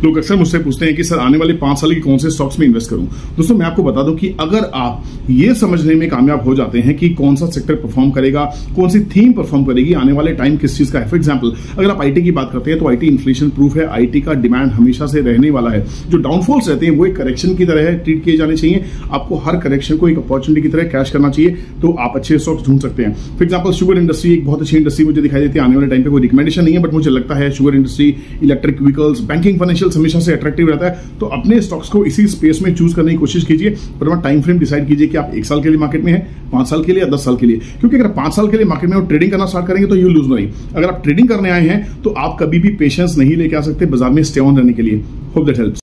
लोग अक्सर मुझसे पूछते हैं कि सर आने वाले 5 साल की कौन से स्टॉक्स में इन्वेस्ट करूं। दोस्तों मैं आपको बता दूं कि अगर आप ये समझने में कामयाब हो जाते हैं कि कौन सा सेक्टर परफॉर्म करेगा, कौन सी थीम परफॉर्म करेगी, आने वाले टाइम किस चीज का है। फॉर एग्जांपल अगर आप आईटी की बात करते हैं तो आईटी इन्फ्लेशन प्रूफ है, आईटी का डिमांड हमेशा से रहने वाला है। जो डाउनफॉल्स रहते हैं वो एक करेक्शन की तरह है, ट्रीट किए जाने चाहिए। आपको हर करेक्शन को एक अपॉर्चुनिटी की तरह कैश करना चाहिए, तो आप अच्छे स्टॉक्स ढूंढ सकते हैं। फॉर एग्जांपल शुगर इंडस्ट्री एक बहुत अच्छी इंडस्ट्री मुझे दिखाई देती है। आने वाले टाइम पे कोई रिकमेंडेशन नहीं है, बट मुझे लगता है sugar industry, electric vehicles, banking, financial हमेशा से अट्रैक्टिव रहता है। तो अपने स्टॉक्स को इसी स्पेस में चूज करने की कोशिश कीजिए, पर टाइम फ्रेम डिसाइड कीजिए कि आप 1 साल के लिए मार्केट में है, 5 साल के लिए या 10 साल के लिए। क्योंकि अगर 5 साल के लिए मार्केट में ट्रेडिंग करना स्टार्ट करेंगे तो यू लूज नहीं। अगर आप ट्रेडिंग करने आए हैं तो आप कभी भी पेशेंस नहीं लेके आ सकते बाजार में स्टे ऑन रहने के लिए। Hope that helps.